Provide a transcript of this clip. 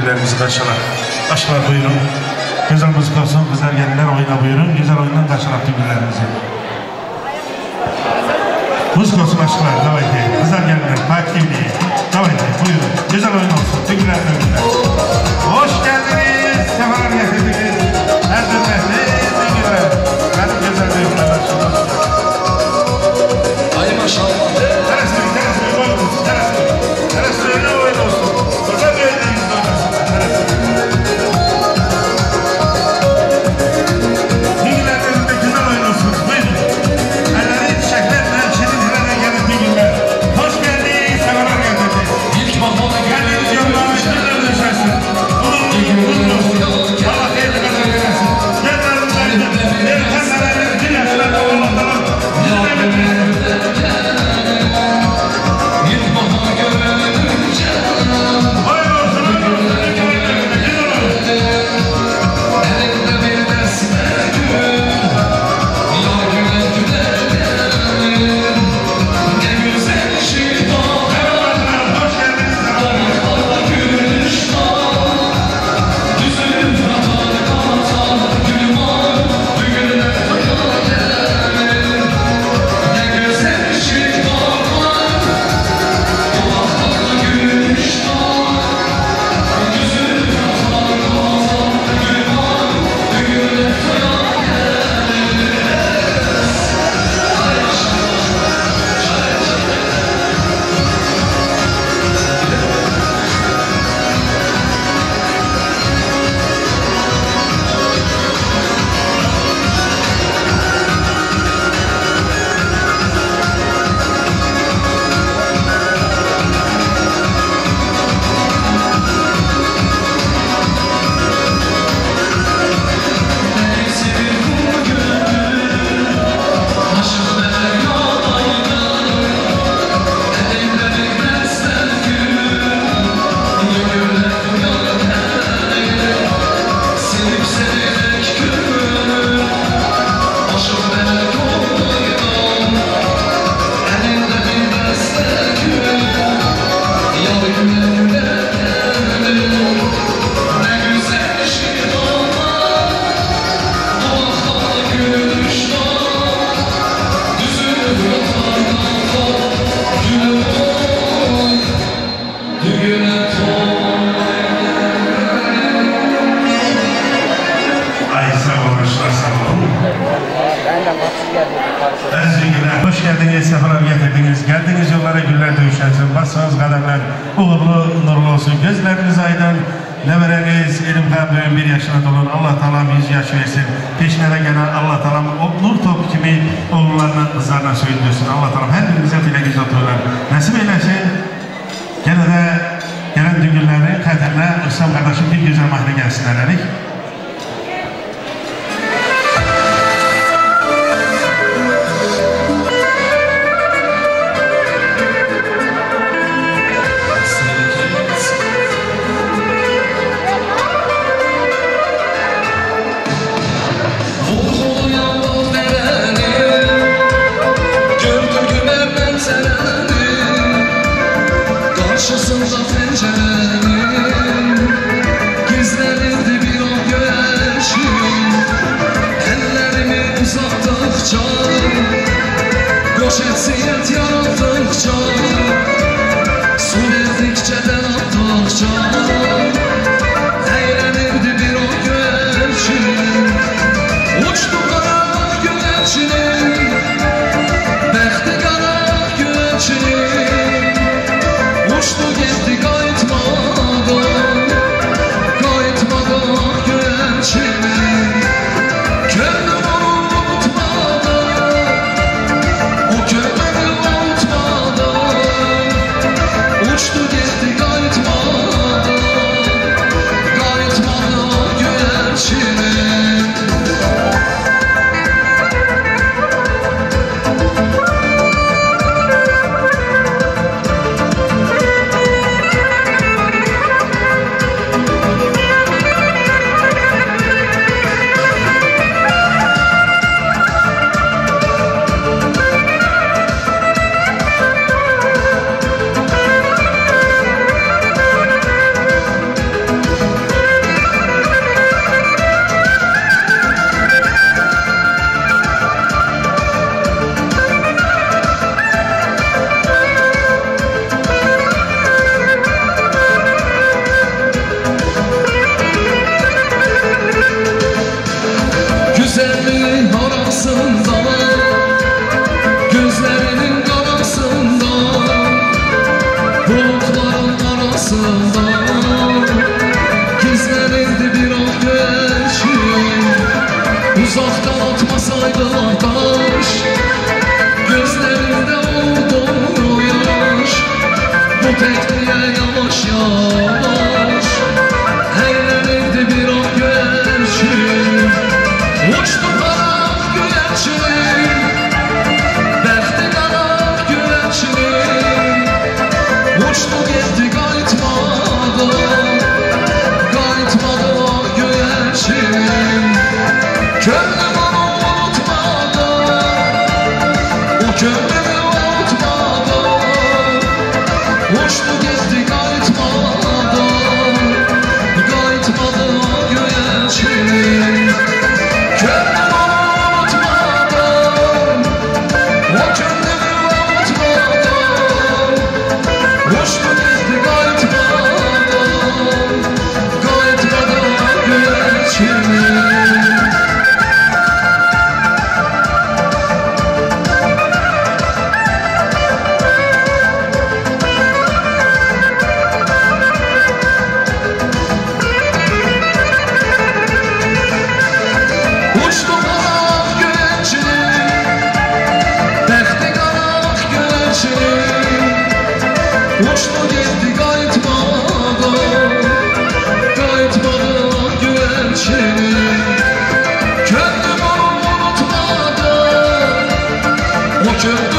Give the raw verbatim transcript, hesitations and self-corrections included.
günlerimizi karşılar. Aşklar buyurun. Güzel müzik olsun, güzel gelinler oyna buyurun. Güzel oyundan karşılar tüm günlerimizi. Müzik olsun aşklar, davaydı. Güzel gelinler, takipli. Davaydı, buyurun. Güzel oyun olsun, tüm günlerimizi. Hoş geldiniz, sefalar getirdiniz. Her dönmesi, tüm günler. Benim güzel oyunlar karşılar. Ay maşallah. Neresi, neresi oyun olsun, neresi. Neresi öyle oyun olsun. Güzel bir oyunlarımız oynasın. Neresi. Bilgilerinde güzel oyun olsun. Buyurun. Elleri çiçeklerle şirin hirene gelin bilgiler. Hoş geldiniz, sefalar getirdiniz. İlk mahmoda Geldiniz yollarına şirinler düşersin. Bunun mutlu olsun. Allah hayırlı kazanır versin. Genlerimizden bir kasalarını bir yaşlarına olanlara ilk mahmoda görünce hayır olsun, hayır olsun. elinde bir desme gül. Ya güle güle gelin. Ne güzel şifa. Hoş geldiniz. Damarlarda gülüşler. Düzülüp rahat kalsan gülüm var. Düğüne hayal gelin. Ne güzel şifa var. Damarlarda gülüşler. Düzülüp rahat kalsan gülüm var. Düğüne hayal neyse bir bu gönül. Aşık melek yollaydı. Elinde bir destel gül. Ya güle güle gelin. Sevip sevecek gönül. Aşık melek yollaydı. Elinde bir destel gül. Ya güle güle gelin. Ne güzel şifa var. Dudaklarda gülüşler. Düzülüp yatarlarda gülüm oy. Düğüne Ay sağ olun, aşklar sağ olun. Ezgiler, hoş geldiniz, sefalar getirdiniz. Geldiniz yollara güller dövüşersin. Basınız kademler uğurlu, nurlu olsun. Gözleriniz aydın. Nevereniz elim kalbim bir yaşına dolun. Allah Teala yüz yaş versin. Peşine gelen Allah Teala o nur topu kimi oğullarına, kızlarına söylüyorsun. Allah Teala her birimize dile güzel otururlar. Nasip eylesin. Gene de gelen düğünlerin kaderine İslam kardeşim bir güzel mahalle gelsinler dedik. Vurgulu yağmur vereni. Gördü gümerden sereni. Karşısında pencerenin. Gizlenirdi bir o Gör